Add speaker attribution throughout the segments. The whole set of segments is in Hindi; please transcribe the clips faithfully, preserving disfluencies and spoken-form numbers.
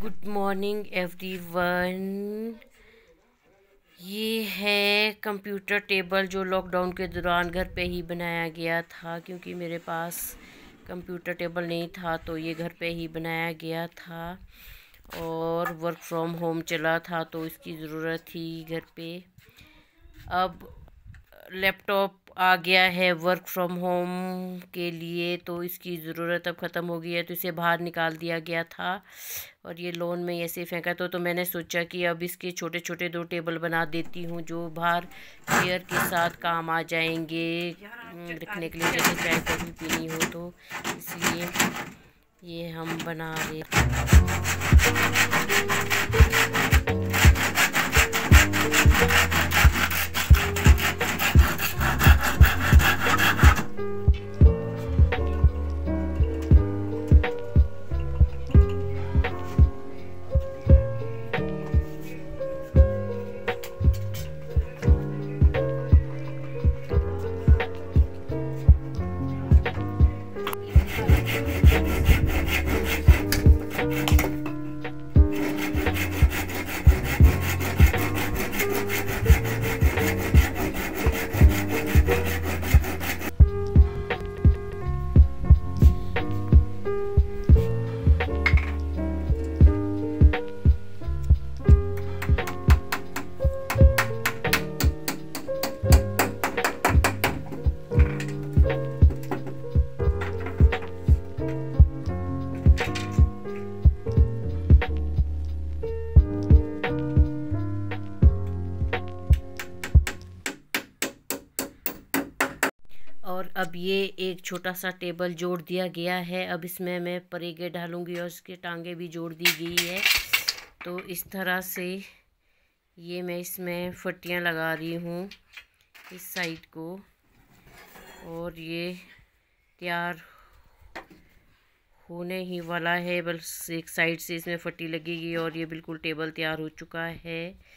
Speaker 1: Good morning everyone. ये है कंप्यूटर टेबल जो लॉकडाउन के दौरान घर पे ही बनाया गया था, क्योंकि मेरे पास कंप्यूटर टेबल नहीं था तो ये घर पे ही बनाया गया था और वर्क फ्रॉम होम चला था तो इसकी ज़रूरत थी घर पे। अब लैपटॉप आ गया है वर्क फ्रॉम होम के लिए तो इसकी ज़रूरत अब ख़त्म हो गई है, तो इसे बाहर निकाल दिया गया था और ये लोन में ऐसे फेंका तो तो मैंने सोचा कि अब इसके छोटे छोटे दो टेबल बना देती हूँ जो बाहर चेयर के साथ काम आ जाएंगे रखने के लिए, जैसे चाय कॉफ़ी पीनी हो तो इसलिए ये हम बना रहे और अब ये एक छोटा सा टेबल जोड़ दिया गया है। अब इसमें मैं परेगे डालूंगी और इसके टांगे भी जोड़ दी गई है। तो इस तरह से ये मैं इसमें फट्टियाँ लगा रही हूँ इस साइड को और ये तैयार होने ही वाला है। बस एक साइड से इसमें फट्टी लगेगी और ये बिल्कुल टेबल तैयार हो चुका है।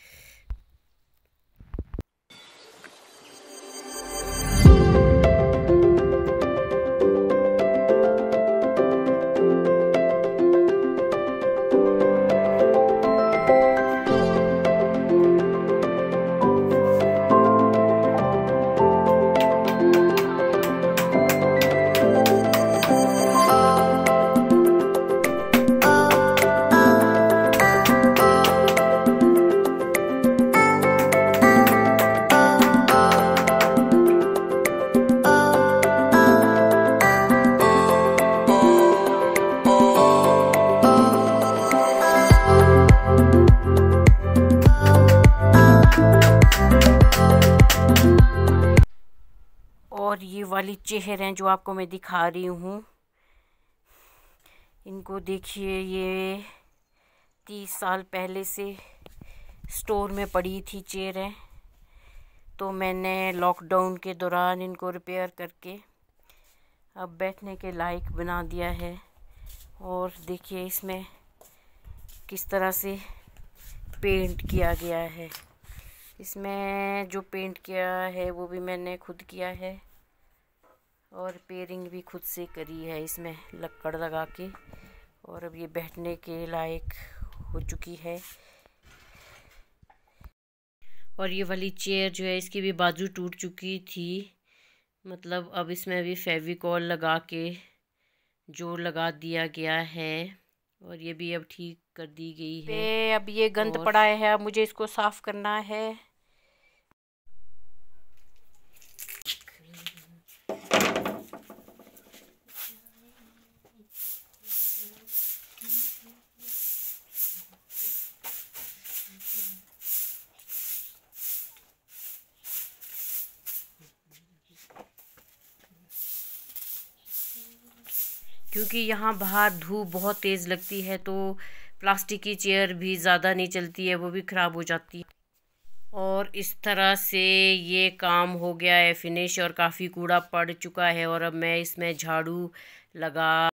Speaker 1: और ये वाली चेयर हैं जो आपको मैं दिखा रही हूँ, इनको देखिए, ये तीस साल पहले से स्टोर में पड़ी थी चेयरें, तो मैंने लॉकडाउन के दौरान इनको रिपेयर करके अब बैठने के लायक बना दिया है। और देखिए इसमें किस तरह से पेंट किया गया है। इसमें जो पेंट किया है वो भी मैंने खुद किया है और रिपेयरिंग भी खुद से करी है इसमें लक्कड़ लगा के, और अब ये बैठने के लायक हो चुकी है। और ये वाली चेयर जो है इसकी भी बाजू टूट चुकी थी, मतलब अब इसमें भी फेविकॉल लगा के जोड़ लगा दिया गया है और ये भी अब ठीक कर दी गई है। अब ये गंद पड़ा है, अब मुझे इसको साफ करना है। क्योंकि यहाँ बाहर धूप बहुत तेज़ लगती है तो प्लास्टिक की चेयर भी ज़्यादा नहीं चलती है, वो भी ख़राब हो जाती है। और इस तरह से ये काम हो गया है फिनिश और काफ़ी कूड़ा पड़ चुका है और अब मैं इसमें झाड़ू लगा